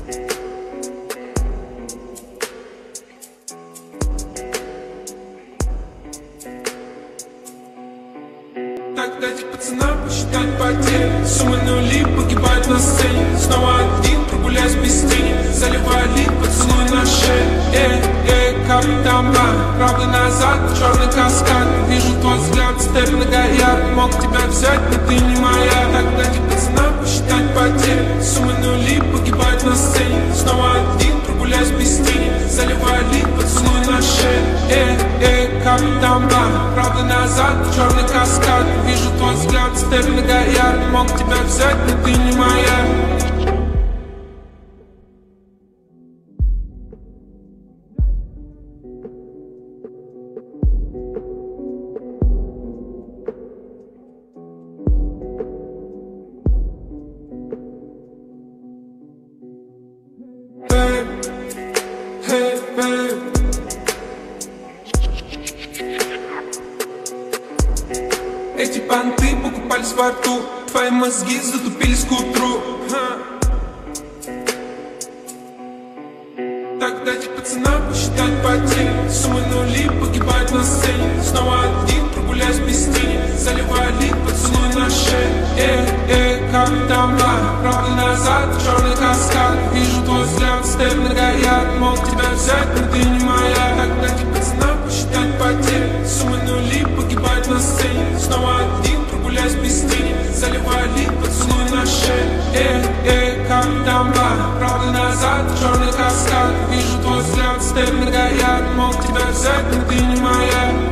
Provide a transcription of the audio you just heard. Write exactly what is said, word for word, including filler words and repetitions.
Так дайте пацанам посчитать потери. Суммы нули погибают на сцене. Снова один, прогуляюсь без тени. Заливаю лик, поцелуй на шее. Эй, эй, капли дома, правда назад, черный каскад. Вижу твой взгляд, степ на горят. Мог тебя взять, но ты не моя. Так дайте пацанам посчитать потери. Суммы нули погибают на сцене. Снова один, прогуляюсь без тени. Заливаю лик, поцелуй на шее. Эй, эй, капли дома, правда назад, черный каскад. Вижу твой взгляд, степ на горят. Мог тебя взять, но ты не моя. Hey, babe. Эти понты покупались во рту, твои мозги затупились к утру. Так дайте пацанам посчитать потери. Суммы нули погибают на сцене. Снова один, прогуляюсь без тени. Заливаю лик, поцелуй на шее. Эй, эй, капли дома, правда назад, черный каскад. Вижу твой взгляд, степ на горят. Мог тебя взять, но ты не моя. Так дайте пацанам посчитать потери. Суммы нули погибают на сцене. Снова один, прогуляюсь без тени. Заливаю лик, поцелуй на шее. Эй, эй, капли дома, правда назад, черный каскад. Вижу твой взгляд, степ на горят. Мог тебя взять, но ты не моя.